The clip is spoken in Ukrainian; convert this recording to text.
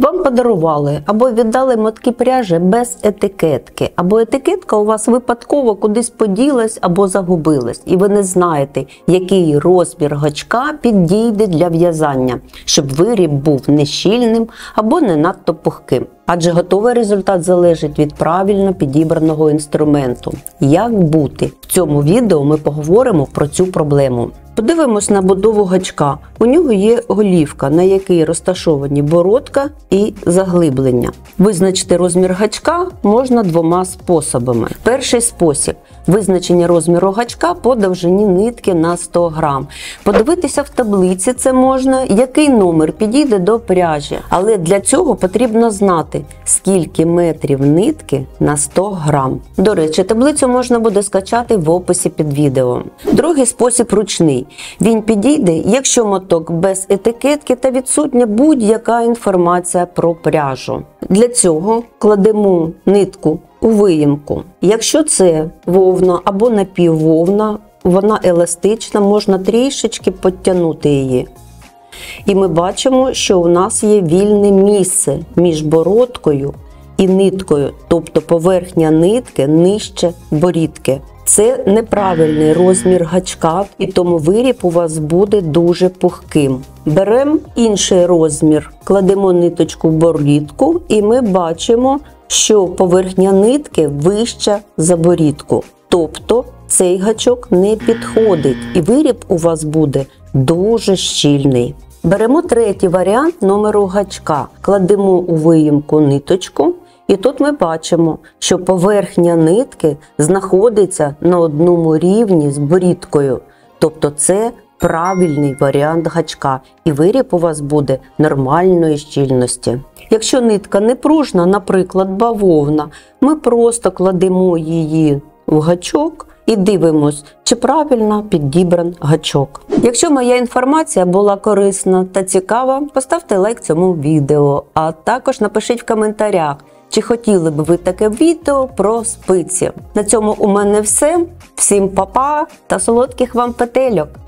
Вам подарували або віддали мотки пряжі без етикетки, або етикетка у вас випадково кудись поділась або загубилась, і ви не знаєте, який розмір гачка підійде для в'язання, щоб виріб був не щільним або не надто пухким. Адже готовий результат залежить від правильно підібраного інструменту. Як бути? В цьому відео ми поговоримо про цю проблему. Подивимось на будову гачка. У нього є голівка, на якій розташовані бородка і заглиблення. Визначити розмір гачка можна двома способами. Перший спосіб – визначення розміру гачка по довжині нитки на 100 грам. Подивитися в таблиці це можна, який номер підійде до пряжі. Але для цього потрібно знати, скільки метрів нитки на 100 грам. До речі, таблицю можна буде скачати в описі під відео. Другий спосіб ручний. Він підійде, якщо моток без етикетки та відсутня будь-яка інформація про пряжу. Для цього кладемо нитку у виїмку. Якщо це вовна або напіввовна, вона еластична, можна трішечки підтягнути її. І ми бачимо, що у нас є вільне місце між бородкою і ниткою, тобто поверхня нитки нижче борідки. Це неправильний розмір гачка, і тому виріб у вас буде дуже пухким. Беремо інший розмір, кладемо ниточку в борідку, і ми бачимо, що поверхня нитки вища за борідку. Тобто цей гачок не підходить, і виріб у вас буде дуже щільний. Беремо третій варіант номеру гачка, кладемо у виїмку ниточку, і тут ми бачимо, що поверхня нитки знаходиться на одному рівні з борідкою. Тобто це правильний варіант гачка, і виріб у вас буде нормальної щільності. Якщо нитка не пружна, наприклад, бавовна, ми просто кладемо її в гачок і дивимось, чи правильно підібран гачок. Якщо моя інформація була корисна та цікава, поставте лайк цьому відео, а також напишіть в коментарях, чи хотіли б ви таке відео про спиці. На цьому у мене все. Всім па-па та солодких вам петельок!